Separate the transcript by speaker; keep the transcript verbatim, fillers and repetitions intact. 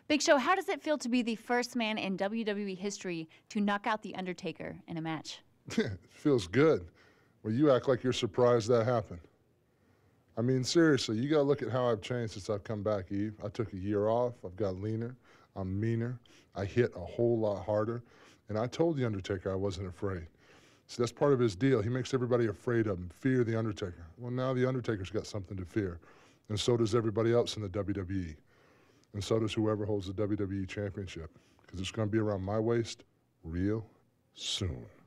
Speaker 1: Big Show, how does it feel to be the first man in W W E history to knock out The Undertaker in a match?
Speaker 2: It feels good. Well, you act like you're surprised that happened. I mean, seriously, you got to look at how I've changed since I've come back, Eve. I took a year off. I've got leaner. I'm meaner. I hit a whole lot harder. And I told The Undertaker I wasn't afraid. So that's part of his deal. He makes everybody afraid of him, fear The Undertaker. Well, now The Undertaker's got something to fear. And so does everybody else in the W W E. And so does whoever holds the W W E Championship. Because it's going to be around my waist real soon.